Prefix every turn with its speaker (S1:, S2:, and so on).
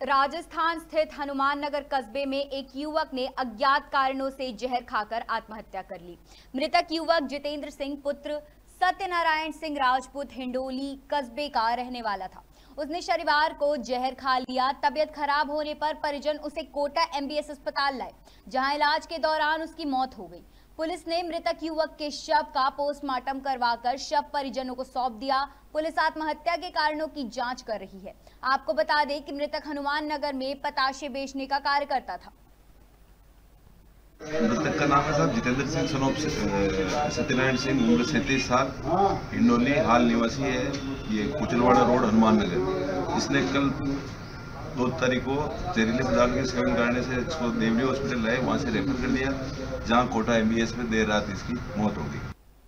S1: राजस्थान स्थित हनुमान नगर कस्बे में एक युवक ने अज्ञात कारणों से जहर खाकर आत्महत्या कर ली। मृतक युवक जितेंद्र सिंह पुत्र सत्यनारायण सिंह राजपूत हिंडोली कस्बे का रहने वाला था। उसने शनिवार को जहर खा लिया। तबियत खराब होने पर परिजन उसे कोटा एमबीएस अस्पताल लाए, जहां इलाज के दौरान उसकी मौत हो गई। पुलिस ने मृतक युवक के शव का पोस्टमार्टम करवाकर शव परिजनों को सौंप दिया। पुलिस आत्महत्या के कारणों की जांच कर रही है। आपको बता दें कि मृतक हनुमान नगर में पताशे बेचने का कार्य करता था।
S2: मृतक का नाम है साहब जितेंद्र सिंह सनोप सत्यनारायण सिंह, उम्र 37 साल, हिंडोली हाल निवासी है। ये कुचलवाड़ा रोड हनुमान नगर। इसने कल 2 तारीख को जहरीले पदार्थ के सेवन करने से इसको देवली हॉस्पिटल लाए, वहाँ से रेफर कर दिया, जहाँ कोटा एमबीएस में देर रात इसकी मौत हो गई।